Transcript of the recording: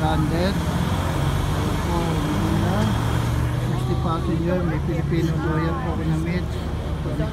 branded. Ito po, Manila. 60 passenger, may Filipino loyal po na meet.